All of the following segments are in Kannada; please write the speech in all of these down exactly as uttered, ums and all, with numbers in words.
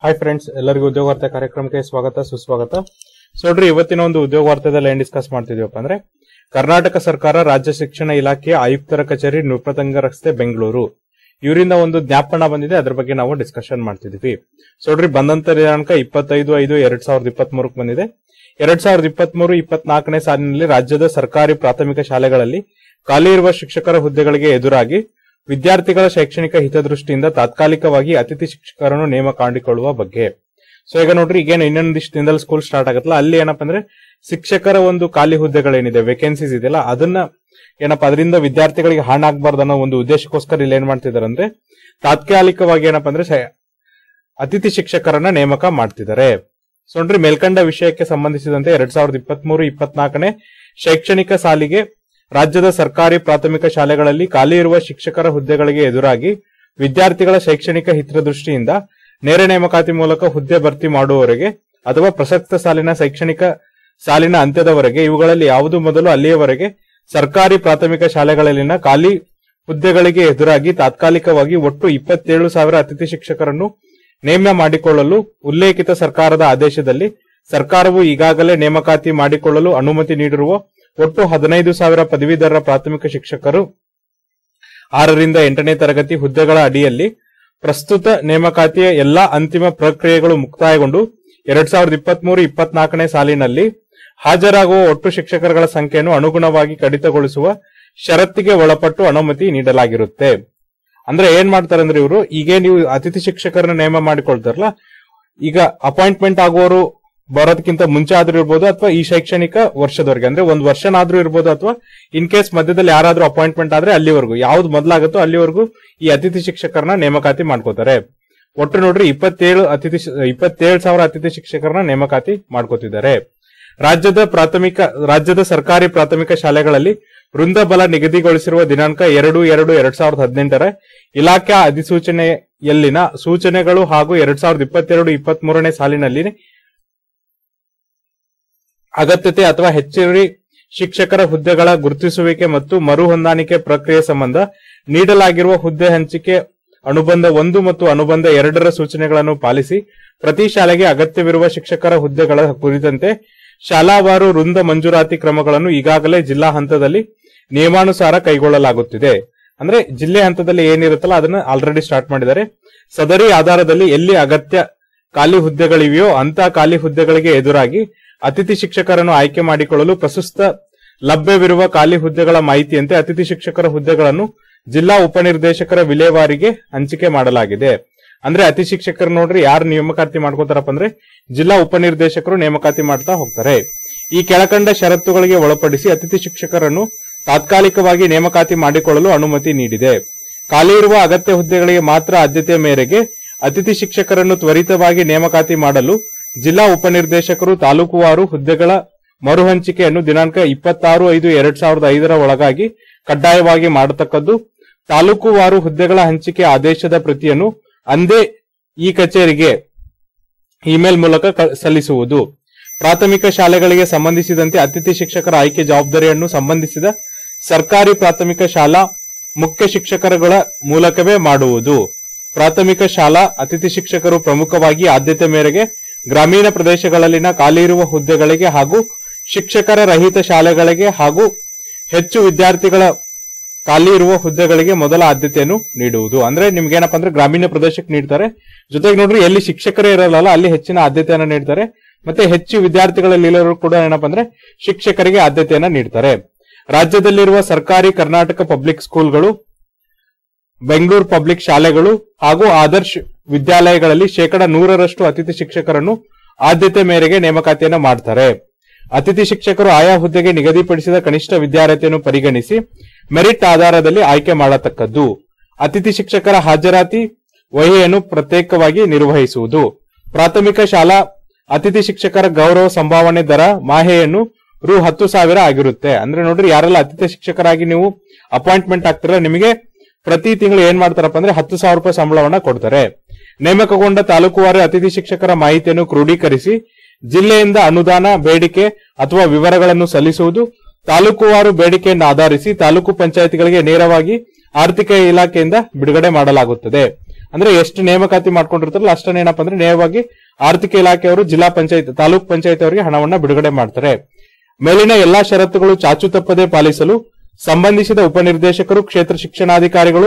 ಹಾಯ್ ಫ್ರೆಂಡ್ಸ್, ಎಲ್ಲರಿಗೂ ಉದ್ಯೋಗ ವಾರ್ತೆ ಕಾರ್ಯಕ್ರಮಕ್ಕೆ ಸ್ವಾಗತ ಸುಸ್ವಾಗತ. ಸೊ ನೋಡ್ರಿ, ಇವತ್ತಿನ ಒಂದು ಉದ್ಯೋಗ ವಾರ್ತೆದಲ್ಲಿ ಏನ್ ಡಿಸ್ಕಸ್ ಮಾಡ್ತಿದೀವಪ್ಪ ಅಂದ್ರೆ ಕರ್ನಾಟಕ ಸರ್ಕಾರ ರಾಜ್ಯ ಶಿಕ್ಷಣ ಇಲಾಖೆಯ ಆಯುಕ್ತರ ಕಚೇರಿ ನೃಪತಂಗ ರಸ್ತೆ ಬೆಂಗಳೂರು ಇವರಿಂದ ಒಂದು ಜ್ಞಾಪನ ಬಂದಿದೆ. ಅದ್ರ ಬಗ್ಗೆ ನಾವು ಡಿಸ್ಕಷನ್ ಮಾಡ್ತಿದ್ವಿ. ಸೊ ನೋಡ್ರಿ, ಬಂದಂತ ದಿನಾಂಕ ಇಪ್ಪತ್ತೈದು ಐದು ಎರಡ್ ಸಾವಿರದ ಇಪ್ಪತ್ತ್ ಮೂರಕ್ಕೆ ಬಂದಿದೆ. ಎರಡ್ ಸಾವಿರದ ಇಪ್ಪತ್ತ್ ಮೂರು ಇಪ್ಪತ್ನಾಲ್ಕನೇ ಸಾಲಿನಲ್ಲಿ ರಾಜ್ಯದ ಸರ್ಕಾರಿ ಪ್ರಾಥಮಿಕ ಶಾಲೆಗಳಲ್ಲಿ ಖಾಲಿ ಇರುವ ಶಿಕ್ಷಕರ ಹುದ್ದೆಗಳಿಗೆ ಎದುರಾಗಿ ವಿದ್ಯಾರ್ಥಿಗಳ ಶೈಕ್ಷಣಿಕ ಹಿತದೃಷ್ಟಿಯಿಂದ ತಾತ್ಕಾಲಿಕವಾಗಿ ಅತಿಥಿ ಶಿಕ್ಷಕರನ್ನು ನೇಮಕ ಮಾಡಿಕೊಳ್ಳುವ ಬಗ್ಗೆ. ಸೊ ಈಗ ನೋಡ್ರಿ, ಈಗೇನು ಇನ್ನೊಂದಿಷ್ಟು ದಿನದಲ್ಲಿ ಸ್ಕೂಲ್ ಸ್ಟಾರ್ಟ್ ಆಗತ್ತಲ್ಲ, ಅಲ್ಲಿ ಏನಪ್ಪಾ ಅಂದ್ರೆ ಶಿಕ್ಷಕರ ಒಂದು ಖಾಲಿ ಹುದ್ದೆಗಳೇನಿದೆ, ವೇಕೆನ್ಸೀಸ್ ಇದೆಯಲ್ಲ, ಅದನ್ನ ಏನಪ್ಪಾ ಅದರಿಂದ ವಿದ್ಯಾರ್ಥಿಗಳಿಗೆ ಹಾನಿ ಆಗ್ಬಾರ್ದು ಅನ್ನೋ ಒಂದು ಉದ್ದೇಶಕ್ಕೋಸ್ಕರ ಇಲ್ಲಿ ಏನ್ ಮಾಡ್ತಿದಾರೆ ಅಂದ್ರೆ ತಾತ್ಕಾಲಿಕವಾಗಿ ಏನಪ್ಪಾ ಅಂದ್ರೆ ಅತಿಥಿ ಶಿಕ್ಷಕರನ್ನ ನೇಮಕ ಮಾಡ್ತಿದ್ದಾರೆ. ಸೊ ನೋಡ್ರಿ, ಮೇಲ್ಕಂಡ ವಿಷಯಕ್ಕೆ ಸಂಬಂಧಿಸಿದಂತೆ ಎರಡ್ ಸಾವಿರದ ಇಪ್ಪತ್ತ್ ಮೂರು ಇಪ್ಪತ್ನಾಲ್ಕನೇ ಶೈಕ್ಷಣಿಕ ಸಾಲಿಗೆ ರಾಜ್ಯದ ಸರ್ಕಾರಿ ಪ್ರಾಥಮಿಕ ಶಾಲೆಗಳಲ್ಲಿ ಖಾಲಿ ಇರುವ ಶಿಕ್ಷಕರ ಹುದ್ದೆಗಳಿಗೆ ಎದುರಾಗಿ ವಿದ್ಯಾರ್ಥಿಗಳ ಶೈಕ್ಷಣಿಕ ಹಿತದೃಷ್ಟಿಯಿಂದ ನೇರ ನೇಮಕಾತಿ ಮೂಲಕ ಹುದ್ದೆ ಭರ್ತಿ ಮಾಡುವವರೆಗೆ ಅಥವಾ ಪ್ರಸಕ್ತ ಸಾಲಿನ ಶೈಕ್ಷಣಿಕ ಸಾಲಿನ ಅಂತ್ಯದವರೆಗೆ ಇವುಗಳಲ್ಲಿ ಯಾವುದು ಮೊದಲು ಅಲ್ಲಿಯವರೆಗೆ ಸರ್ಕಾರಿ ಪ್ರಾಥಮಿಕ ಶಾಲೆಗಳಲ್ಲಿನ ಖಾಲಿ ಹುದ್ದೆಗಳಿಗೆ ಎದುರಾಗಿ ತಾತ್ಕಾಲಿಕವಾಗಿ ಒಟ್ಟು ಇಪ್ಪತ್ತೇಳು ಸಾವಿರ ಅತಿಥಿ ಶಿಕ್ಷಕರನ್ನು ನೇಮ್ಯ ಮಾಡಿಕೊಳ್ಳಲು ಉಲ್ಲೇಖಿತ ಸರ್ಕಾರದ ಆದೇಶದಲ್ಲಿ ಸರ್ಕಾರವು ಈಗಾಗಲೇ ನೇಮಕಾತಿ ಮಾಡಿಕೊಳ್ಳಲು ಅನುಮತಿ ನೀಡಿರುವ ಒಟ್ಟು ಹದಿನೈದು ಸಾವಿರ ಪದವೀಧರ ಪ್ರಾಥಮಿಕ ಶಿಕ್ಷಕರು ಆರರಿಂದ ಎಂಟನೇ ತರಗತಿ ಹುದ್ದೆಗಳ ಅಡಿಯಲ್ಲಿ ಪ್ರಸ್ತುತ ನೇಮಕಾತಿಯ ಎಲ್ಲಾ ಅಂತಿಮ ಪ್ರಕ್ರಿಯೆಗಳು ಮುಕ್ತಾಯಗೊಂಡು ಎರಡ್ ಸಾವಿರದ ಇಪ್ಪತ್ತ್ ಮೂರು ಇಪ್ಪತ್ನಾಲ್ಕನೇ ಸಾಲಿನಲ್ಲಿ ಹಾಜರಾಗುವ ಒಟ್ಟು ಶಿಕ್ಷಕರುಗಳ ಸಂಖ್ಯೆಯನ್ನು ಅನುಗುಣವಾಗಿ ಕಡಿತಗೊಳಿಸುವ ಷರತ್ತಿಗೆ ಒಳಪಟ್ಟು ಅನುಮತಿ ನೀಡಲಾಗಿರುತ್ತೆ. ಅಂದ್ರೆ ಏನ್ ಮಾಡ್ತಾರೆ ಅಂದ್ರೆ ಇವರು ಈಗ ನೀವು ಅತಿಥಿ ಶಿಕ್ಷಕರನ್ನ ನೇಮ ಮಾಡಿಕೊಳ್ತಾರಲ್ಲ, ಈಗ ಅಪಾಯಿಂಟ್ಮೆಂಟ್ ಆಗುವವರು ಬರೋದಕ್ಕಿಂತ ಮುಂಚೆ ಆದ್ರೂ ಇರ್ಬೋದು ಅಥವಾ ಈ ಶೈಕ್ಷಣಿಕ ವರ್ಷದವರೆಗೆ ಅಂದ್ರೆ ಒಂದ್ ವರ್ಷನಾದ್ರೂ ಇರ್ಬೋದು, ಅಥವಾ ಇನ್ ಕೇಸ್ ಮಧ್ಯದಲ್ಲಿ ಯಾರಾದ್ರೂ ಅಪಾಯಿಂಟ್ಮೆಂಟ್ ಆದ್ರೆ ಅಲ್ಲಿವರೆಗೂ ಯಾವ್ದು ಮೊದಲಾಗುತ್ತೋ ಅಲ್ಲಿವರೆಗೂ ಈ ಅತಿಥಿ ಶಿಕ್ಷಕರನ್ನ ನೇಮಕಾತಿ ಮಾಡ್ಕೋತಾರೆ. ಒಟ್ಟು ನೋಡ್ರಿ ಇಪ್ಪತ್ತೇಳು ಅತಿಥಿ ಇಪ್ಪತ್ತೇಳು ಸಾವಿರ ಅತಿಥಿ ಶಿಕ್ಷಕರನ್ನ ನೇಮಕಾತಿ ಮಾಡ್ಕೋತಿದ್ದಾರೆ. ರಾಜ್ಯದ ಪ್ರಾಥಮಿಕ ರಾಜ್ಯದ ಸರ್ಕಾರಿ ಪ್ರಾಥಮಿಕ ಶಾಲೆಗಳಲ್ಲಿ ವೃಂದಬಲ ನಿಗದಿಗೊಳಿಸಿರುವ ದಿನಾಂಕ ಎರಡು ಎರಡು ಎರಡ್ ಸಾವಿರದ ಹದಿನೆಂಟರ ಇಲಾಖಾ ಅಧಿಸೂಚನೆಯಲ್ಲಿನ ಸೂಚನೆಗಳು ಹಾಗೂ ಎರಡ್ ಸಾವಿರದ ಇಪ್ಪತ್ತೆರಡು ಇಪ್ಪತ್ತ್ ಮೂರನೇ ಸಾಲಿನಲ್ಲಿ ಅಗತ್ಯತೆ ಅಥವಾ ಹೆಚ್ಚುವರಿ ಶಿಕ್ಷಕರ ಹುದ್ದೆಗಳ ಗುರುತಿಸುವಿಕೆ ಮತ್ತು ಮರು ಹೊಂದಾಣಿಕೆ ಪ್ರಕ್ರಿಯೆ ಸಂಬಂಧ ನೀಡಲಾಗಿರುವ ಹುದ್ದೆ ಹಂಚಿಕೆ ಅನುಬಂಧ ಒಂದು ಮತ್ತು ಅನುಬಂಧ ಎರಡರ ಸೂಚನೆಗಳನ್ನು ಪಾಲಿಸಿ ಪ್ರತಿ ಶಾಲೆಗೆ ಅಗತ್ಯವಿರುವ ಶಿಕ್ಷಕರ ಹುದ್ದೆಗಳ ಕುರಿತಂತೆ ಶಾಲಾವಾರು ವೃಂದ ಮಂಜೂರಾತಿ ಕ್ರಮಗಳನ್ನು ಈಗಾಗಲೇ ಜಿಲ್ಲಾ ಹಂತದಲ್ಲಿ ನಿಯಮಾನುಸಾರ ಕೈಗೊಳ್ಳಲಾಗುತ್ತಿದೆ. ಅಂದ್ರೆ ಜಿಲ್ಲೆ ಹಂತದಲ್ಲಿ ಏನಿರುತ್ತಲ್ಲ ಅದನ್ನ ಆಲ್ರೆಡಿ ಸ್ಟಾರ್ಟ್ ಮಾಡಿದ್ದಾರೆ. ಸದರಿ ಆಧಾರದಲ್ಲಿ ಎಲ್ಲಿ ಅಗತ್ಯ ಖಾಲಿ ಹುದ್ದೆಗಳಿವೆಯೋ ಅಂತ ಖಾಲಿ ಹುದ್ದೆಗಳಿಗೆ ಎದುರಾಗಿ ಅತಿಥಿ ಶಿಕ್ಷಕರನ್ನು ಆಯ್ಕೆ ಮಾಡಿಕೊಳ್ಳಲು ಪ್ರಸ್ತುತ ಲಭ್ಯವಿರುವ ಖಾಲಿ ಹುದ್ದೆಗಳ ಮಾಹಿತಿಯಂತೆ ಅತಿಥಿ ಶಿಕ್ಷಕರ ಹುದ್ದೆಗಳನ್ನು ಜಿಲ್ಲಾ ಉಪನಿರ್ದೇಶಕರ ವಿಲೇವಾರಿಗೆ ಹಂಚಿಕೆ ಮಾಡಲಾಗಿದೆ. ಅಂದ್ರೆ ಅತಿಥಿ ಶಿಕ್ಷಕರು ನೋಡ್ರಿ ಯಾರು ನೇಮಕಾತಿ ಮಾಡ್ಕೋತಾರಪ್ಪ ಅಂದ್ರೆ ಜಿಲ್ಲಾ ಉಪನಿರ್ದೇಶಕರು ನೇಮಕಾತಿ ಮಾಡ್ತಾ ಹೋಗ್ತಾರೆ. ಈ ಕೆಳಕಂಡ ಷರತ್ತುಗಳಿಗೆ ಒಳಪಡಿಸಿ ಅತಿಥಿ ಶಿಕ್ಷಕರನ್ನು ತಾತ್ಕಾಲಿಕವಾಗಿ ನೇಮಕಾತಿ ಮಾಡಿಕೊಳ್ಳಲು ಅನುಮತಿ ನೀಡಿದೆ. ಖಾಲಿ ಇರುವ ಅಗತ್ಯ ಹುದ್ದೆಗಳಿಗೆ ಮಾತ್ರ ಆದ್ಯತೆಯ ಮೇರೆಗೆ ಅತಿಥಿ ಶಿಕ್ಷಕರನ್ನು ತ್ವರಿತವಾಗಿ ನೇಮಕಾತಿ ಮಾಡಲು ಜಿಲ್ಲಾ ಉಪನಿರ್ದೇಶಕರು ತಾಲೂಕುವಾರು ಹುದ್ದೆಗಳ ಮರುಹಂಚಿಕೆಯನ್ನು ದಿನಾಂಕ ಇಪ್ಪತ್ತಾರು ಐದು ಎರಡ್ ಸಾವಿರದ ಐದರ ಒಳಗಾಗಿ ಕಡ್ಡಾಯವಾಗಿ ಮಾಡತಕ್ಕದ್ದು. ತಾಲೂಕುವಾರು ಹುದ್ದೆಗಳ ಹಂಚಿಕೆ ಆದೇಶದ ಪ್ರತಿಯನ್ನು ಅಂದೇ ಈ ಕಚೇರಿಗೆ ಇಮೇಲ್ ಮೂಲಕ ಸಲ್ಲಿಸುವುದು. ಪ್ರಾಥಮಿಕ ಶಾಲೆಗಳಿಗೆ ಸಂಬಂಧಿಸಿದಂತೆ ಅತಿಥಿ ಶಿಕ್ಷಕರ ಆಯ್ಕೆ ಜವಾಬ್ದಾರಿಯನ್ನು ಸಂಬಂಧಿಸಿದ ಸರ್ಕಾರಿ ಪ್ರಾಥಮಿಕ ಶಾಲಾ ಮುಖ್ಯ ಶಿಕ್ಷಕರುಗಳ ಮೂಲಕವೇ ಮಾಡುವುದು. ಪ್ರಾಥಮಿಕ ಶಾಲಾ ಅತಿಥಿ ಶಿಕ್ಷಕರು ಪ್ರಮುಖವಾಗಿ ಆದ್ಯತೆ ಮೇರೆಗೆ ಗ್ರಾಮೀಣ ಪ್ರದೇಶಗಳಲ್ಲಿನ ಖಾಲಿ ಇರುವ ಹುದ್ದೆಗಳಿಗೆ ಹಾಗೂ ಶಿಕ್ಷಕರ ರಹಿತ ಶಾಲೆಗಳಿಗೆ ಹಾಗೂ ಹೆಚ್ಚು ವಿದ್ಯಾರ್ಥಿಗಳ ಖಾಲಿ ಇರುವ ಹುದ್ದೆಗಳಿಗೆ ಮೊದಲ ಆದ್ಯತೆಯನ್ನು ನೀಡುವುದು. ಅಂದ್ರೆ ನಿಮ್ಗೆ ಏನಪ್ಪಾ ಅಂದ್ರೆ ಗ್ರಾಮೀಣ ಪ್ರದೇಶಕ್ಕೆ ನೀಡ್ತಾರೆ, ಜೊತೆಗೆ ನೋಡ್ರಿ ಎಲ್ಲಿ ಶಿಕ್ಷಕರೇ ಇರಲ್ಲ ಅಲ್ಲಿ ಹೆಚ್ಚಿನ ಆದ್ಯತೆಯನ್ನು ನೀಡ್ತಾರೆ, ಮತ್ತೆ ಹೆಚ್ಚು ವಿದ್ಯಾರ್ಥಿಗಳಲ್ಲಿ ಇರೋರು ಕೂಡ ಏನಪ್ಪಾ ಅಂದ್ರೆ ಶಿಕ್ಷಕರಿಗೆ ಆದ್ಯತೆಯನ್ನ ನೀಡ್ತಾರೆ. ರಾಜ್ಯದಲ್ಲಿರುವ ಸರ್ಕಾರಿ ಕರ್ನಾಟಕ ಪಬ್ಲಿಕ್ ಸ್ಕೂಲ್ಗಳು, ಬೆಂಗಳೂರು ಪಬ್ಲಿಕ್ ಶಾಲೆಗಳು ಹಾಗೂ ಆದರ್ಶ್ ವಿದ್ಯಾಲಯಗಳಲ್ಲಿ ಶೇಕಡ ನೂರರಷ್ಟು ಅತಿಥಿ ಶಿಕ್ಷಕರನ್ನು ಆದ್ಯತೆ ಮೇರೆಗೆ ನೇಮಕಾತಿಯನ್ನು ಮಾಡ್ತಾರೆ. ಅತಿಥಿ ಶಿಕ್ಷಕರು ಆಯಾ ಹುದ್ದೆಗೆ ನಿಗದಿಪಡಿಸಿದ ಕನಿಷ್ಠ ವಿದ್ಯಾರ್ಹತೆಯನ್ನು ಪರಿಗಣಿಸಿ ಮೆರಿಟ್ ಆಧಾರದಲ್ಲಿ ಆಯ್ಕೆ ಮಾಡತಕ್ಕದ್ದು. ಅತಿಥಿ ಶಿಕ್ಷಕರ ಹಾಜರಾತಿ ವಹಿಯನ್ನು ಪ್ರತ್ಯೇಕವಾಗಿ ನಿರ್ವಹಿಸುವುದು. ಪ್ರಾಥಮಿಕ ಶಾಲಾ ಅತಿಥಿ ಶಿಕ್ಷಕರ ಗೌರವ ಸಂಭಾವನೆ ದರ ಮಾಹೆಯನ್ನು ರು ಹತ್ತು ಸಾವಿರ ಆಗಿರುತ್ತೆ. ಅಂದ್ರೆ ನೋಡ್ರಿ, ಯಾರೆಲ್ಲ ಅತಿಥಿ ಶಿಕ್ಷಕರಾಗಿ ನೀವು ಅಪಾಯಿಂಟ್ಮೆಂಟ್ ಆಗ್ತಿರ ನಿಮಗೆ ಪ್ರತಿ ತಿಂಗಳು ಏನ್ ಮಾಡ್ತಾರಪ್ಪ ಅಂದ್ರೆ ಹತ್ತು ಸಾವಿರ ರೂಪಾಯಿ ಸಂಬಳವನ್ನ ಕೊಡ್ತಾರೆ. ನೇಮಕಗೊಂಡ ತಾಲೂಕುವಾರು ಅತಿಥಿ ಶಿಕ್ಷಕರ ಮಾಹಿತಿಯನ್ನು ಕ್ರೋಢೀಕರಿಸಿ ಜಿಲ್ಲೆಯಿಂದ ಅನುದಾನ ಬೇಡಿಕೆ ಅಥವಾ ವಿವರಗಳನ್ನು ಸಲ್ಲಿಸುವುದು. ತಾಲೂಕುವಾರು ಬೇಡಿಕೆಯನ್ನು ಆಧರಿಸಿ ತಾಲೂಕು ಪಂಚಾಯತ್ಗಳಿಗೆ ನೇರವಾಗಿ ಆರ್ಥಿಕ ಇಲಾಖೆಯಿಂದ ಬಿಡುಗಡೆ ಮಾಡಲಾಗುತ್ತದೆ. ಅಂದ್ರೆ ಎಷ್ಟು ನೇಮಕಾತಿ ಮಾಡ್ಕೊಂಡಿರ್ತಾರಲ್ಲ ಅಷ್ಟನ್ನ ಏನಪ್ಪಾ ಅಂದ್ರೆ ನೇರವಾಗಿ ಆರ್ಥಿಕ ಇಲಾಖೆಯವರು ಜಿಲ್ಲಾ ಪಂಚಾಯತ್ ತಾಲೂಕ್ ಪಂಚಾಯತ್ ಅವರಿಗೆ ಹಣವನ್ನ ಬಿಡುಗಡೆ ಮಾಡ್ತಾರೆ. ಮೇಲಿನ ಎಲ್ಲಾ ಷರತ್ತುಗಳು ಚಾಚು ತಪ್ಪದೆ ಪಾಲಿಸಲು ಸಂಬಂಧಿಸಿದ ಉಪನಿರ್ದೇಶಕರು, ಕ್ಷೇತ್ರ ಶಿಕ್ಷಣಾಧಿಕಾರಿಗಳು,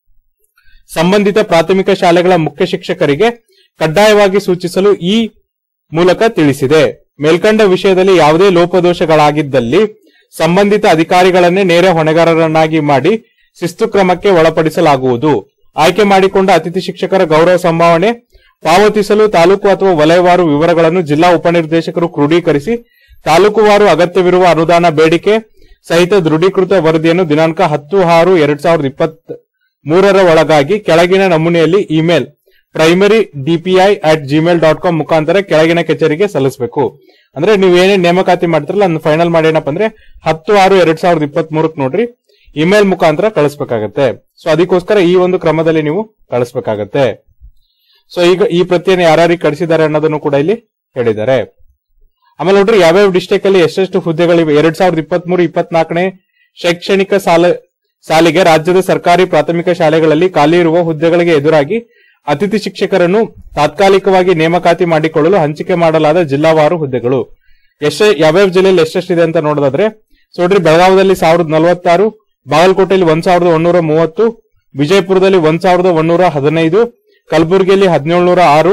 ಸಂಬಂಧಿತ ಪ್ರಾಥಮಿಕ ಶಾಲೆಗಳ ಮುಖ್ಯ ಶಿಕ್ಷಕರಿಗೆ ಕಡ್ಡಾಯವಾಗಿ ಸೂಚಿಸಲು ಈ ಮೂಲಕ ತಿಳಿಸಿದೆ. ಮೇಲ್ಕಂಡ ವಿಷಯದಲ್ಲಿ ಯಾವುದೇ ಲೋಪದೋಷಗಳಾಗಿದ್ದಲ್ಲಿ ಸಂಬಂಧಿತ ಅಧಿಕಾರಿಗಳನ್ನೇ ನೇರ ಹೊಣೆಗಾರರನ್ನಾಗಿ ಮಾಡಿ ಶಿಸ್ತು ಕ್ರಮಕ್ಕೆ ಒಳಪಡಿಸಲಾಗುವುದು. ಆಯ್ಕೆ ಮಾಡಿಕೊಂಡ ಅತಿಥಿ ಶಿಕ್ಷಕರ ಗೌರವ ಸಂಭಾವನೆ ಪಾವತಿಸಲು ತಾಲೂಕು ಅಥವಾ ವಲಯವಾರು ವಿವರಗಳನ್ನು ಜಿಲ್ಲಾ ಉಪನಿರ್ದೇಶಕರು ಕ್ರೋಢೀಕರಿಸಿ ತಾಲೂಕುವಾರು ಅಗತ್ಯವಿರುವ ಅನುದಾನ ಬೇಡಿಕೆ ಸಹಿತ ದೃಢೀಕೃತ ವರದಿಯನ್ನು ದಿನಾಂಕ ಹತ್ತು ಆರು ಎರಡ್ ಸಾವಿರದ ಇಪ್ಪತ್ತ್ ಮೂರರ ಒಳಗಾಗಿ ಕೆಳಗಿನ ನಮೂನೆಯಲ್ಲಿ email primary DPI at Gmail dot com ಮುಖಾಂತರ ಕೆಳಗಿನ ಕಚೇರಿಗೆ ಸಲ್ಲಿಸಬೇಕು. ಅಂದ್ರೆ ನೀವು ಏನೇನ್ ನೇಮಕಾತಿ ಮಾಡ್ತಿರಲ್ಲ ಅದನ್ನ ಫೈನಲ್ ಮಾಡಿ ಏನಪ್ಪಾ ಅಂದ್ರೆ ಹತ್ತು ಆರು ಎರಡ್ ಸಾವಿರದ ಇಪ್ಪತ್ತ್ ಮೂರಕ್ ನೋಡ್ರಿ ಇಮೇಲ್ ಮುಖಾಂತರ ಕಳಿಸ್ಬೇಕಾಗತ್ತೆ. ಸೊ ಅದಕ್ಕೋಸ್ಕರ ಈ ಒಂದು ಕ್ರಮದಲ್ಲಿ ನೀವು ಕಳಿಸ್ಬೇಕಾಗತ್ತೆ. ಸೊ ಈಗ ಈ ಪ್ರತಿಯನ್ನು ಯಾರ್ಯಾರಿಗೆ ಕಳಿಸಿದ್ದಾರೆ ಅನ್ನೋದನ್ನು ಕೂಡ ಇಲ್ಲಿ ಹೇಳಿದ್ದಾರೆ. ಆಮೇಲೆ ನೋಡ್ರಿ ಯಾವ್ಯಾವ ಡಿಸ್ಟ್ರಿಕ್ಟ್ ಅಲ್ಲಿ ಎಷ್ಟೆಷ್ಟು ಹುದ್ದೆಗಳಿವೆ. ಎರಡ್ ಸಾವಿರದ ಇಪ್ಪತ್ತ್ ಮೂರು ಇಪ್ಪತ್ನಾಲ್ಕನೇ ಶೈಕ್ಷಣಿಕ ಸಾಲ ಸಾಲಿಗೆ ರಾಜ್ಯದ ಸರ್ಕಾರಿ ಪ್ರಾಥಮಿಕ ಶಾಲೆಗಳಲ್ಲಿ ಖಾಲಿ ಇರುವ ಹುದ್ದೆಗಳಿಗೆ ಎದುರಾಗಿ ಅತಿಥಿ ಶಿಕ್ಷಕರನ್ನು ತಾತ್ಕಾಲಿಕವಾಗಿ ನೇಮಕಾತಿ ಮಾಡಿಕೊಳ್ಳಲು ಹಂಚಿಕೆ ಮಾಡಲಾದ ಜಿಲ್ಲಾವಾರು ಹುದ್ದೆಗಳು ಎಷ್ಟ ಯಾವ್ಯಾವ ಜಿಲ್ಲೆಯಲ್ಲಿ ಎಷ್ಟೆಷ್ಟಿದೆ ಅಂತ ನೋಡೋದಾದ್ರೆ ನೋಡ್ರಿ ಬೆಳಗಾವದಲ್ಲಿ ಸಾವಿರದ ನಲವತ್ತಾರು, ಬಾಗಲಕೋಟೆಯಲ್ಲಿ ಒಂದ್ ಸಾವಿರದ ಒಂದೂರ ಮೂವತ್ತು, ವಿಜಯಪುರದಲ್ಲಿ ಒಂದ್ ಸಾವಿರದ ಒಂದೂರ ಹದಿನೈದು, ಕಲಬುರಗಿಯಲ್ಲಿ ಹದಿನೇಳುನೂರ ಆರು,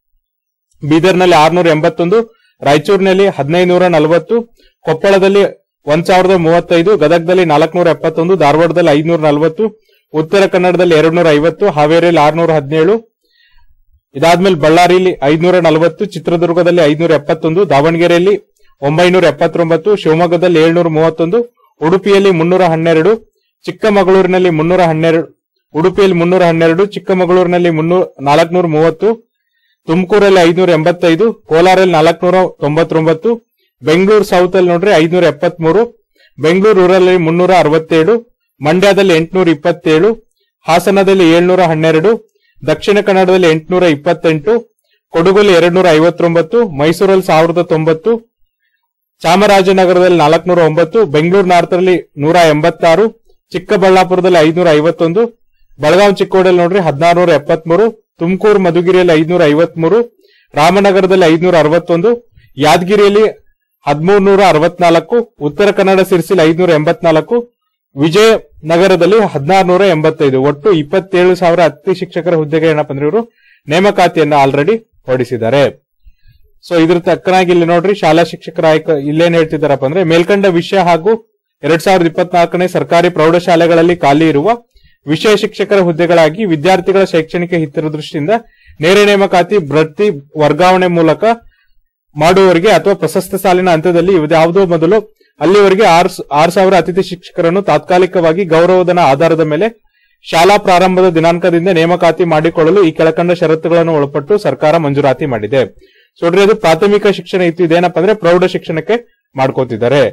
ಬೀದರ್ನಲ್ಲಿ ಆರ್ನೂರ ಎಂಬತ್ತೊಂದು, ರಾಯಚೂರಿನಲ್ಲಿ ಹದಿನೈದುನೂರ ನಲವತ್ತು, ಕೊಪ್ಪಳದಲ್ಲಿ ಒಂದ್ ಸಾವಿರದ ಮೂವತ್ತೈದು, ಗದಗದಲ್ಲಿ ನಾಲ್ಕನೂರ ಎಪ್ಪತ್ತೊಂದು, ಧಾರವಾಡದಲ್ಲಿ ಐದ್ನೂರ ನಲವತ್ತು, ಉತ್ತರ ಕನ್ನಡದಲ್ಲಿ ಎರಡ್ ನೂರ ಐವತ್ತು, ಹಾವೇರಿಯಲ್ಲಿ ಆರ್ನೂರ ಹದಿನೇಳು, ಇದಾದ್ಮೇಲೆ ಬಳ್ಳಾರಿಯಲ್ಲಿ ಐದ್ನೂರ ನಲವತ್ತು, ಚಿತ್ರದುರ್ಗದಲ್ಲಿ ಐದ್ನೂರ ಎಪ್ಪತ್ತೊಂದು, ದಾವಣಗೆರೆಯಲ್ಲಿ ಒಂಬೈನೂರ ಎಪ್ಪತ್ತೊಂಬತ್ತು, ಶಿವಮೊಗ್ಗದಲ್ಲಿ ಏಳ್ನೂರ ಮೂವತ್ತೊಂದು, ಉಡುಪಿಯಲ್ಲಿ ಮುನ್ನೂರ ಹನ್ನೆರಡು, ಚಿಕ್ಕಮಗಳೂರಿನಲ್ಲಿ ಮುನ್ನೂರ ಹನ್ನೆರಡು ಉಡುಪಿಯಲ್ಲಿ ಮುನ್ನೂರ ಹನ್ನೆರಡು, ಚಿಕ್ಕಮಗಳೂರಿನಲ್ಲಿ ಮುನ್ನೂರ ನಾಲ್ಕನೂರ ಮೂವತ್ತು, ತುಮಕೂರಲ್ಲಿ ಐದ್ನೂರ ಎಂಬತ್ತೈದು, ಕೋಲಾರಲ್ಲಿ ನಾಲ್ಕನೂರ ತೊಂಬತ್ತೊಂಬತ್ತು, ಬೆಂಗಳೂರು ಸೌತ್ ಅಲ್ಲಿ ನೋಡ್ರಿ ಐದ್ನೂರ ಎಪ್ಪತ್ತ್ ಮೂರು, ಬೆಂಗಳೂರು ರೂರಲ್ ಅಲ್ಲಿ ಮುನ್ನೂರ ಅರವತ್ತೇಳು, ಮಂಡ್ಯದಲ್ಲಿ ಎಂಟುನೂರ ಇಪ್ಪತ್ತೇಳು, ಹಾಸನದಲ್ಲಿ ಏಳ್ನೂರ ಹನ್ನೆರಡು, ದಕ್ಷಿಣ ಕನ್ನಡದಲ್ಲಿ ಎಂಟುನೂರ ಇಪ್ಪತ್ತೆಂಟು, ಕೊಡಗಲ್ಲಿ ಎರಡ್ ನೂರ ಐವತ್ತೊಂಬತ್ತು, ಮೈಸೂರಲ್ಲಿ ಸಾವಿರದ ತೊಂಬತ್ತು, ಚಾಮರಾಜನಗರದಲ್ಲಿ ನಾಲ್ಕನೂರ ಒಂಬತ್ತು, ಬೆಂಗಳೂರು ನಾರ್ತ್ ಅಲ್ಲಿ ನೂರ ಎಂಬತ್ತಾರು, ಚಿಕ್ಕಬಳ್ಳಾಪುರದಲ್ಲಿ ಐದ್ನೂರ ಐವತ್ತೊಂದು, ಬೆಳಗಾವಿ ಚಿಕ್ಕೋಡಿಯಲ್ಲಿ ನೋಡ್ರಿ ಹದಿನಾರುನೂರ ಎಪ್ಪತ್ಮೂರು, ತುಮಕೂರು ಮಧುಗಿರಿಯಲ್ಲಿ ಐದ್ನೂರ ಐವತ್ಮೂರು, ರಾಮನಗರದಲ್ಲಿ ಐದ್ನೂರ ಅರವತ್ತೊಂದು, ಯಾದಗಿರಿಯಲ್ಲಿ ಹದಿಮೂರು ನೂರ ಅರವತ್ನಾಲ್ಕು, ಉತ್ತರ ಕನ್ನಡ ಸಿರ್ಸಿಲಿ ಐದ್ನೂರ ಎಂಬತ್ನಾಲ್ಕು, ವಿಜಯನಗರದಲ್ಲಿ ಹದಿನಾರು ನೂರ ಎಂಬತ್ತೈದು. ಒಟ್ಟು ಇಪ್ಪತ್ತೇಳು ಸಾವಿರ ಅತಿಥಿ ಶಿಕ್ಷಕರ ಹುದ್ದೆಗೆ ಏನಪ್ಪ ಅಂದ್ರೆ ಇವರು ನೇಮಕಾತಿಯನ್ನ ಆಲ್ರೆಡಿ ಹೊರಡಿಸಿದ್ದಾರೆ. ಸೊ ಇದ್ರ ತಕ್ಕನಾಗಿ ಇಲ್ಲಿ ನೋಡ್ರಿ ಶಾಲಾ ಶಿಕ್ಷಕರ ಆಯ್ಕೆ ಇಲ್ಲೇನ್ ಹೇಳ್ತಿದಾರಪ್ಪ ಅಂದ್ರೆ ಮೇಲ್ಕಂಡ ವಿಷಯ ಹಾಗೂ ಎರಡ್ ಸಾವಿರದ ಇಪ್ಪತ್ನಾಲ್ಕನೇ ಸರ್ಕಾರಿ ಪ್ರೌಢಶಾಲೆಗಳಲ್ಲಿ ಖಾಲಿ ಇರುವ ವಿಷಯ ಶಿಕ್ಷಕರ ಹುದ್ದೆಗಳಾಗಿ ವಿದ್ಯಾರ್ಥಿಗಳ ಶೈಕ್ಷಣಿಕ ಹಿತದೃಷ್ಟಿಯಿಂದ ನೇರ ನೇಮಕಾತಿ, ಬಡ್ತಿ, ವರ್ಗಾವಣೆ ಮೂಲಕ ಮಾಡುವವರಿಗೆ ಅಥವಾ ಪ್ರಸಕ್ತ ಸಾಲಿನ ಹಂತದಲ್ಲಿ ಯಾವುದೋ ಮೊದಲು ಅಲ್ಲಿವರೆಗೆ ಆರ್ ಆರ್ ಸಾವಿರ ಅತಿಥಿ ಶಿಕ್ಷಕರನ್ನು ತಾತ್ಕಾಲಿಕವಾಗಿ ಗೌರವಧನ ಆಧಾರದ ಮೇಲೆ ಶಾಲಾ ಪ್ರಾರಂಭದ ದಿನಾಂಕದಿಂದ ನೇಮಕಾತಿ ಮಾಡಿಕೊಳ್ಳಲು ಈ ಕೆಳಕಂಡ ಷರತ್ತುಗಳನ್ನು ಒಳಪಟ್ಟು ಸರ್ಕಾರ ಮಂಜೂರಾತಿ ಮಾಡಿದೆ. ಸೊ ನೋಡ್ರಿ ಅದು ಪ್ರಾಥಮಿಕ ಶಿಕ್ಷಣ ಇತ್ತು, ಇದೇನಪ್ಪ ಅಂದ್ರೆ ಪ್ರೌಢ ಶಿಕ್ಷಣಕ್ಕೆ ಮಾಡ್ಕೋತಿದ್ದಾರೆ.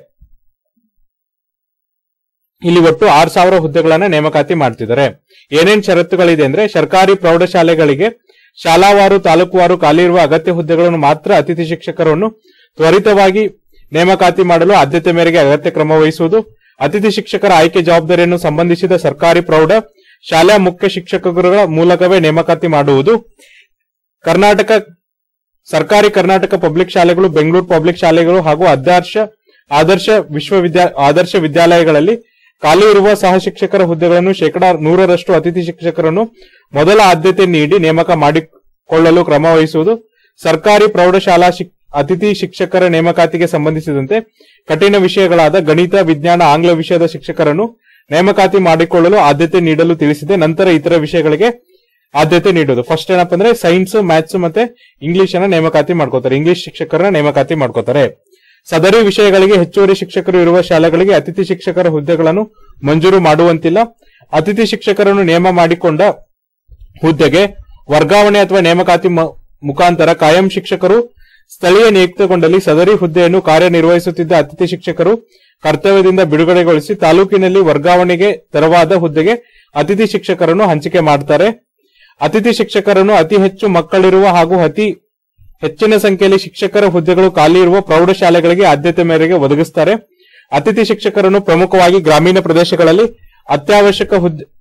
ಇಲ್ಲಿ ಒಟ್ಟು ಆರ್ ಸಾವಿರ ಹುದ್ದೆಗಳನ್ನ ನೇಮಕಾತಿ ಮಾಡ್ತಿದ್ದಾರೆ. ಏನೇನ್ ಷರತ್ತುಗಳಿದೆ ಅಂದ್ರೆ ಸರ್ಕಾರಿ ಪ್ರೌಢಶಾಲೆಗಳಿಗೆ ಶಾಲಾವಾರು ತಾಲೂಕುವಾರು ಖಾಲಿ ಇರುವ ಅಗತ್ಯ ಹುದ್ದೆಗಳನ್ನು ಮಾತ್ರ ಅತಿಥಿ ಶಿಕ್ಷಕರನ್ನು ತ್ವರಿತವಾಗಿ ನೇಮಕಾತಿ ಮಾಡಲು ಆದ್ಯತೆ ಮೇರೆಗೆ ಅಗತ್ಯ ಕ್ರಮ ವಹಿಸುವುದು, ಅತಿಥಿ ಶಿಕ್ಷಕರ ಆಯ್ಕೆ ಜವಾಬ್ದಾರಿಯನ್ನು ಸಂಬಂಧಿಸಿದ ಸರ್ಕಾರಿ ಪ್ರೌಢ ಶಾಲಾ ಮುಖ್ಯ ಶಿಕ್ಷಕರುಗಳ ಮೂಲಕವೇ ನೇಮಕಾತಿ ಮಾಡುವುದು, ಕರ್ನಾಟಕ ಸರ್ಕಾರಿ ಕರ್ನಾಟಕ ಪಬ್ಲಿಕ್ ಶಾಲೆಗಳು, ಬೆಂಗಳೂರು ಪಬ್ಲಿಕ್ ಶಾಲೆಗಳು ಹಾಗೂ ಆದರ್ಶ ಆದರ್ಶ ವಿಶ್ವವಿದ್ಯಾ ಆದರ್ಶ ವಿದ್ಯಾಲಯಗಳಲ್ಲಿ ಖಾಲಿ ಇರುವ ಸಹ ಶಿಕ್ಷಕರ ಹುದ್ದೆಗಳನ್ನು ಶೇಕಡಾ ನೂರರಷ್ಟು ಅತಿಥಿ ಶಿಕ್ಷಕರನ್ನು ಮೊದಲ ಆದ್ಯತೆ ನೀಡಿ ನೇಮಕ ಮಾಡಿಕೊಳ್ಳಲು ಕ್ರಮ ವಹಿಸುವುದು, ಸರ್ಕಾರಿ ಪ್ರೌಢಶಾಲಾ ಅತಿಥಿ ಶಿಕ್ಷಕರ ನೇಮಕಾತಿಗೆ ಸಂಬಂಧಿಸಿದಂತೆ ಕಠಿಣ ವಿಷಯಗಳಾದ ಗಣಿತ, ವಿಜ್ಞಾನ, ಆಂಗ್ಲ ವಿಷಯದ ಶಿಕ್ಷಕರನ್ನು ನೇಮಕಾತಿ ಮಾಡಿಕೊಳ್ಳಲು ಆದ್ಯತೆ ನೀಡಲು ತಿಳಿಸಿದೆ. ನಂತರ ಇತರ ವಿಷಯಗಳಿಗೆ ಆದ್ಯತೆ ನೀಡುವುದು. ಫಸ್ಟ್ ಏನಪ್ಪ ಅಂದ್ರೆ ಸೈನ್ಸ್, ಮ್ಯಾಥ್ಸ್ ಮತ್ತೆ ಇಂಗ್ಲಿಷ್ ಅನ್ನ ನೇಮಕಾತಿ ಮಾಡ್ಕೋತಾರೆ, ಇಂಗ್ಲಿಷ್ ಶಿಕ್ಷಕರನ್ನ ನೇಮಕಾತಿ ಮಾಡ್ಕೋತಾರೆ. ಸದರಿ ವಿಷಯಗಳಿಗೆ ಹೆಚ್ಚುವರಿ ಶಿಕ್ಷಕರು ಇರುವ ಶಾಲೆಗಳಿಗೆ ಅತಿಥಿ ಶಿಕ್ಷಕರ ಹುದ್ದೆಗಳನ್ನು ಮಂಜೂರು ಮಾಡುವಂತಿಲ್ಲ. ಅತಿಥಿ ಶಿಕ್ಷಕರನ್ನು ನೇಮ ಮಾಡಿಕೊಂಡ ಹುದ್ದೆಗೆ ವರ್ಗಾವಣೆ ಅಥವಾ ನೇಮಕಾತಿ ಮುಖಾಂತರ ಕಾಯಂ ಶಿಕ್ಷಕರು ಸ್ಥಳೀಯ ನಿಯುಕ್ತಗೊಂಡಲ್ಲಿ ಸದರಿ ಹುದ್ದೆಯನ್ನು ಕಾರ್ಯನಿರ್ವಹಿಸುತ್ತಿದ್ದ ಅತಿಥಿ ಶಿಕ್ಷಕರು ಕರ್ತವ್ಯದಿಂದ ಬಿಡುಗಡೆಗೊಳಿಸಿ ತಾಲೂಕಿನಲ್ಲಿ ವರ್ಗಾವಣೆಗೆ ತೆರವಾದ ಹುದ್ದೆಗೆ ಅತಿಥಿ ಶಿಕ್ಷಕರನ್ನು ಹಂಚಿಕೆ ಮಾಡುತ್ತಾರೆ. ಅತಿಥಿ ಶಿಕ್ಷಕರನ್ನು ಅತಿ ಹೆಚ್ಚು ಮಕ್ಕಳಿರುವ ಹಾಗೂ ಅತಿ ಹೆಚ್ಚಿನ ಸಂಖ್ಯೆಯಲ್ಲಿ ಶಿಕ್ಷಕರ ಹುದ್ದೆಗಳು ಖಾಲಿ ಇರುವ ಪ್ರೌಢಶಾಲೆಗಳಿಗೆ ಆದ್ಯತೆ ಮೇರೆಗೆ ಒದಗಿಸುತ್ತಾರೆ. ಅತಿಥಿ ಶಿಕ್ಷಕರನ್ನು ಪ್ರಮುಖವಾಗಿ ಗ್ರಾಮೀಣ ಪ್ರದೇಶಗಳಲ್ಲಿ ಅತ್ಯವಶ್ಯಕ ಹುದ್ದೆ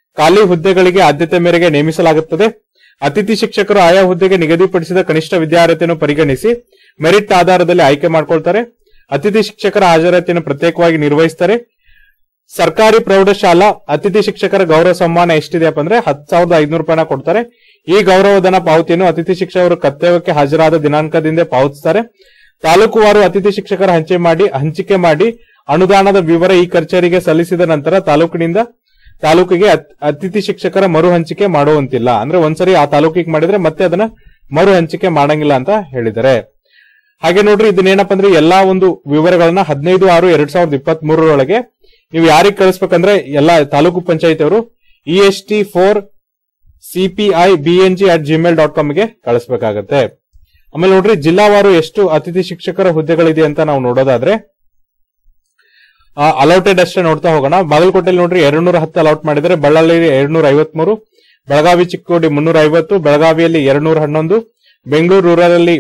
ಖಾಲಿ ಹುದ್ದೆಗಳಿಗೆ ಆದ್ಯತೆ ಮೇರೆಗೆ ನೇಮಿಸಲಾಗುತ್ತದೆ. ಅತಿಥಿ ಶಿಕ್ಷಕರು ಆಯಾ ಹುದ್ದೆಗೆ ನಿಗದಿಪಡಿಸಿದ ಕನಿಷ್ಠ ವಿದ್ಯಾರ್ಹತೆಯನ್ನು ಪರಿಗಣಿಸಿ ಮೆರಿಟ್ ಆಧಾರದಲ್ಲಿ ಆಯ್ಕೆ ಮಾಡಿಕೊಳ್ತಾರೆ. ಅತಿಥಿ ಶಿಕ್ಷಕರ ಹಾಜರಾತಿಯನ್ನು ಪ್ರತ್ಯೇಕವಾಗಿ ನಿರ್ವಹಿಸ್ತಾರೆ. ಸರ್ಕಾರಿ ಪ್ರೌಢಶಾಲಾ ಅತಿಥಿ ಶಿಕ್ಷಕರ ಗೌರವ ಸಮ್ಮಾನ ಎಷ್ಟಿದೆಯಪ್ಪ ಅಂದ್ರೆ ಹತ್ತು ಸಾವಿರದ ಐದುನೂರು ರೂಪಾಯಿನ ಕೊಡ್ತಾರೆ. ಈ ಗೌರವಧನ ಪಾವತಿಯನ್ನು ಅತಿಥಿ ಶಿಕ್ಷಕರು ಕರ್ತವ್ಯಕ್ಕೆ ಹಾಜರಾದ ದಿನಾಂಕದಿಂದ ಪಾವತಿಸುತ್ತಾರೆ. ತಾಲೂಕುವಾರು ಅತಿಥಿ ಶಿಕ್ಷಕರ ಹಂಚೆ ಮಾಡಿ ಹಂಚಿಕೆ ಮಾಡಿ ಅನುದಾನದ ವಿವರ ಈ ಕಚೇರಿಗೆ ಸಲ್ಲಿಸಿದ ನಂತರ ತಾಲೂಕಿನಿಂದ ತಾಲೂಕಿಗೆ ಅತಿಥಿ ಶಿಕ್ಷಕರ ಮರು ಹಂಚಿಕೆ ಮಾಡುವಂತಿಲ್ಲ. ಅಂದ್ರೆ ಒಂದ್ಸರಿ ಆ ತಾಲೂಕಿಗೆ ಮಾಡಿದ್ರೆ ಮತ್ತೆ ಅದನ್ನ ಮರು ಹಂಚಿಕೆ ಮಾಡಂಗಿಲ್ಲ ಅಂತ ಹೇಳಿದ್ದಾರೆ. ಹಾಗೆ ನೋಡ್ರಿ, ಇದನ್ನೇನಪ್ಪ ಅಂದ್ರೆ ಎಲ್ಲಾ ಒಂದು ವಿವರಗಳನ್ನ ಹದಿನೈದು ಆರು ಎರಡ್ ಸಾವಿರದ ಇಪ್ಪತ್ತ್ ಮೂರರೊಳಗೆ ನೀವು ಯಾರಿಗೆ ಕಳಿಸ್ಬೇಕಂದ್ರೆ ಎಲ್ಲಾ ತಾಲೂಕು ಪಂಚಾಯತ್ ಅವರು E S T four CPI BNG at Gmail dot com ಗೆ ಕಳಿಸ್ಬೇಕಾಗತ್ತೆ. ಆಮೇಲೆ ನೋಡ್ರಿ, ಜಿಲ್ಲಾವಾರು ಎಷ್ಟು ಅತಿಥಿ ಶಿಕ್ಷಕರ ಹುದ್ದೆಗಳಿದೆ ಅಂತ ನಾವು ನೋಡೋದಾದ್ರೆ ಅಲೌಟೆಡ್ ಅಷ್ಟೇ ನೋಡ್ತಾ ಹೋಗೋಣ. ಬಾಗಲಕೋಟೆಯಲ್ಲಿ ನೋಡ್ರಿ ಎರಡ್ ನೂರ ಹತ್ತು ಅಲೌಟ್ ಮಾಡಿದರೆ, ಬಳ್ಳಾರಿಯಲ್ಲಿ ಎರಡ್ ನೂರ ಐವತ್ ಮೂರು, ಬೆಳಗಾವಿ ಚಿಕ್ಕೋಡಿ ಮುನ್ನೂರ ಐವತ್ತು, ಬೆಳಗಾವಿಯಲ್ಲಿ ಎರಡ್ ನೂರ ಹನ್ನೊಂದು, ಬೆಂಗಳೂರು ರೂರಲ್ ಅಲ್ಲಿ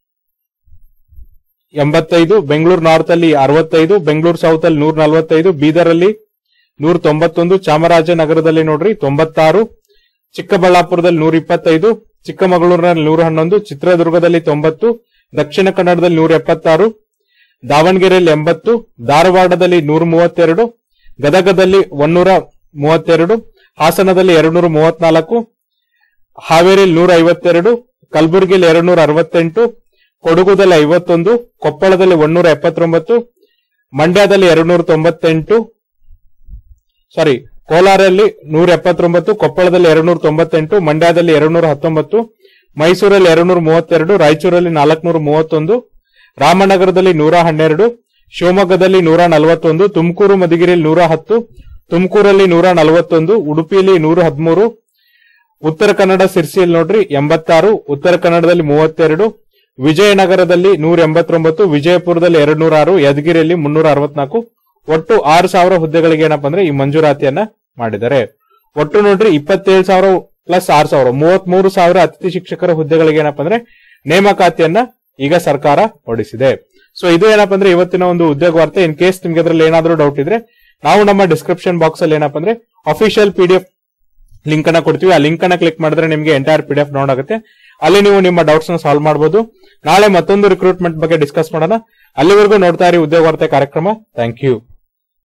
ಎಂಬತ್ತೈದು, ಬೆಂಗಳೂರು ನಾರ್ತ್ ಅಲ್ಲಿ ಅರವತ್ತೈದು, ಬೆಂಗಳೂರು ಸೌತ್ ಅಲ್ಲಿ ನೂರ ನಲವತ್ತೈದು, ಬೀದರ್ ಅಲ್ಲಿ ನೂರ ತೊಂಬತ್ತೊಂದು, ಚಾಮರಾಜನಗರದಲ್ಲಿ ನೋಡ್ರಿ ತೊಂಬತ್ತಾರು, ಚಿಕ್ಕಬಳ್ಳಾಪುರದಲ್ಲಿ ನೂರ ಇಪ್ಪತ್ತೈದು, ಚಿಕ್ಕಮಗಳೂರಿನಲ್ಲಿ ನೂರ ಹನ್ನೊಂದು, ಚಿತ್ರದುರ್ಗದಲ್ಲಿ ತೊಂಬತ್ತು, ದಕ್ಷಿಣ ಕನ್ನಡದಲ್ಲಿ ನೂರ ಎಪ್ಪತ್ತಾರು, ದಾವಣಗೆರೆಯಲ್ಲಿ ಎಂಬತ್ತು, ಧಾರವಾಡದಲ್ಲಿ ನೂರ ಮೂವತ್ತೆರಡು, ಗದಗದಲ್ಲಿ ಒಂದೂರ ಮೂವತ್ತೆರಡು, ಹಾಸನದಲ್ಲಿ ಎರಡು ನೂರ ಮೂವತ್ನಾಲ್ಕು, ಹಾವೇರಿಯಲ್ಲಿ ನೂರ ಐವತ್ತೆರಡು, ಕಲಬುರಗಿಯಲ್ಲಿ ಎರಡು ನೂರ ಅರವತ್ತೆಂಟು, ಕೊಡಗುದಲ್ಲಿ ಐವತ್ತೊಂದು, ಕೊಪ್ಪಳದಲ್ಲಿ ಒಂದೂರ ಎಪ್ಪತ್ತೊಂಬತ್ತು, ಮಂಡ್ಯದಲ್ಲಿ ಎರಡು ನೂರ ತೊಂಬತ್ತೆಂಟು, ಸಾರಿ ಕೋಲಾರಲ್ಲಿ ನೂರ ಎಪ್ಪತ್ತೊಂಬತ್ತು, ಕೊಪ್ಪಳದಲ್ಲಿ ಎರಡು ನೂರ ತೊಂಬತ್ತೆಂಟು, ಮಂಡ್ಯದಲ್ಲಿ ಎರಡು ನೂರ ಹತ್ತೊಂಬತ್ತು, ಮೈಸೂರಲ್ಲಿ ಎರಡು ನೂರ ಮೂವತ್ತೆರಡು, ರಾಯಚೂರಲ್ಲಿ ನಾಲ್ಕುನೂರ ಮೂವತ್ತೊಂದು, ರಾಮನಗರದಲ್ಲಿ ನೂರ ಹನ್ನೆರಡು, ಶಿವಮೊಗ್ಗದಲ್ಲಿ ನೂರ ನಲವತ್ತೊಂದು, ತುಮಕೂರು ಮಧುಗಿರಿಯಲ್ಲಿ ನೂರ ಹತ್ತು, ತುಮಕೂರಲ್ಲಿ ನೂರ ನಲವತ್ತೊಂದು, ಉಡುಪಿಯಲ್ಲಿ ನೂರ ಹದಿಮೂರು, ಉತ್ತರ ಕನ್ನಡ ಸಿರ್ಸಿಯಲ್ಲಿ ನೋಡ್ರಿ ಎಂಬತ್ತಾರು, ಉತ್ತರ ಕನ್ನಡದಲ್ಲಿ ಮೂವತ್ತೆರಡು, ವಿಜಯನಗರದಲ್ಲಿ ನೂರ ಎಂಬತ್ತೊಂಬತ್ತು, ವಿಜಯಪುರದಲ್ಲಿ ಎರಡು ನೂರ ಆರು, ಯಾದಗಿರಿಯಲ್ಲಿ ಮುನ್ನೂರ ಅರವತ್ನಾಲ್ಕು, ಒಟ್ಟು ಆರು ಸಾವಿರ ಹುದ್ದೆಗಳಿಗೆ ಏನಪ್ಪಾ ಅಂದ್ರೆ ಈ ಮಂಜೂರಾತಿಯನ್ನ ಮಾಡಿದ್ದಾರೆ. ಒಟ್ಟು ನೋಡ್ರಿ ಇಪ್ಪತ್ತೇಳು ಸಾವಿರ ಪ್ಲಸ್ ಆರು ಸಾವಿರ ಮೂವತ್ತ್ ಮೂರು ಸಾವಿರ ಅತಿಥಿ ಶಿಕ್ಷಕರ ಹುದ್ದೆಗಳಿಗೆ ಏನಪ್ಪಾ ಅಂದ್ರೆ ನೇಮಕಾತಿಯನ್ನ ಈಗ ಸರ್ಕಾರ ಹೊರಡಿಸಿದೆ. ಸೊ ಇದು ಏನಪ್ಪಾ ಅಂದ್ರೆ ಇವತ್ತಿನ ಒಂದು ಉದ್ಯೋಗ ವಾರ್ತೆ. ಇನ್ ಕೇಸ್ ನಿಮ್ಗೆ ಅದ್ರಲ್ಲಿ ಏನಾದ್ರೂ ಡೌಟ್ ಇದ್ರೆ ನಾವು ನಮ್ಮ ಡಿಸ್ಕ್ರಿಪ್ಷನ್ ಬಾಕ್ಸ್ ಅಲ್ಲಿ ಏನಪ್ಪಾ ಅಂದ್ರೆ ಅಫಿಷಿಯಲ್ ಪಿಡಿಎಫ್ ಲಿಂಕ್ ಅನ್ನ ಕೊಡ್ತೀವಿ. ಆ ಲಿಂಕ್ ಅನ್ನ ಕ್ಲಿಕ್ ಮಾಡಿದ್ರೆ ನಿಮ್ಗೆ ಎಂಟೈರ್ ಪಿಡಿಎಫ್ ಡೌನ್ ಆಗುತ್ತೆ. ಅಲ್ಲಿ ನೀವು ನಿಮ್ಮ ಡೌಟ್ಸ್ ನ ಸಾಲ್ವ್ ಮಾಡಬಹುದು. ನಾಳೆ ಮತ್ತೊಂದು ರಿಕ್ರೂಟ್ಮೆಂಟ್ ಬಗ್ಗೆ ಡಿಸ್ಕಸ್ ಮಾಡೋಣ. ಅಲ್ಲಿವರೆಗೂ ನೋಡ್ತಾ ಇರಿ ಉದ್ಯೋಗ ವಾರ್ತೆ ಕಾರ್ಯಕ್ರಮ. Thank you.